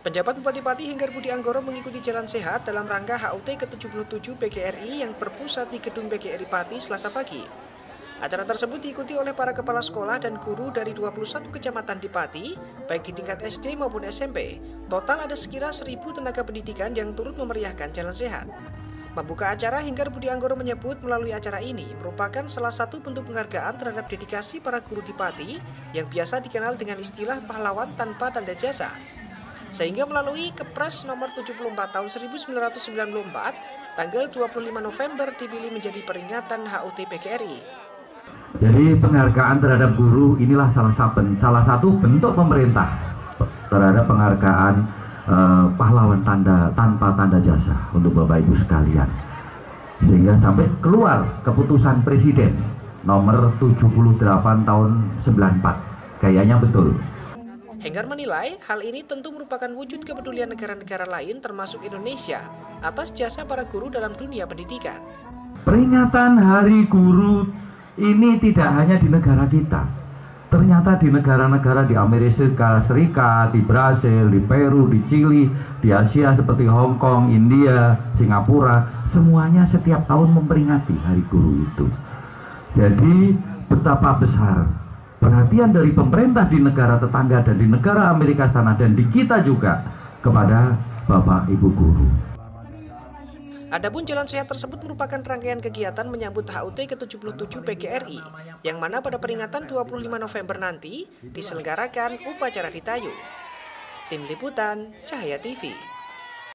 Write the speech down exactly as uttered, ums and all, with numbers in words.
Penjabat Bupati Pati Henggar Budi Anggoro mengikuti jalan sehat dalam rangka H U T ke tujuh puluh tujuh B G R I yang berpusat di Gedung B G R I Pati Selasa pagi. Acara tersebut diikuti oleh para kepala sekolah dan guru dari dua puluh satu kecamatan di Pati, baik di tingkat S D maupun S M P. Total ada sekira seribu tenaga pendidikan yang turut memeriahkan jalan sehat. Membuka acara, Henggar Budi Anggoro menyebut melalui acara ini merupakan salah satu bentuk penghargaan terhadap dedikasi para guru di Pati yang biasa dikenal dengan istilah pahlawan tanpa tanda jasa. Sehingga melalui Kepres nomor tujuh puluh empat tahun seribu sembilan ratus sembilan puluh empat, tanggal dua puluh lima November dipilih menjadi peringatan H U T B G R I. Jadi penghargaan terhadap guru inilah salah satu, salah satu bentuk pemerintah terhadap penghargaan eh, pahlawan tanda tanpa tanda jasa untuk Bapak Ibu sekalian. Sehingga sampai keluar keputusan Presiden nomor tujuh puluh delapan tahun sembilan puluh empat. Kayaknya betul. Henggar menilai hal ini tentu merupakan wujud kepedulian negara-negara lain termasuk Indonesia atas jasa para guru dalam dunia pendidikan. Peringatan Hari Guru ini tidak hanya di negara kita. Ternyata di negara-negara di Amerika Serikat, di Brasil, di Peru, di Chili, di Asia seperti Hong Kong, India, Singapura, semuanya setiap tahun memperingati Hari Guru itu. Jadi betapa besar perhatian dari pemerintah di negara tetangga dan di negara Amerika sana dan di kita juga kepada Bapak Ibu guru. Adapun jalan sehat tersebut merupakan rangkaian kegiatan menyambut H U T ke tujuh puluh tujuh B G R I yang mana pada peringatan dua puluh lima November nanti diselenggarakan upacara di Tayu. Tim Liputan Cahaya T V.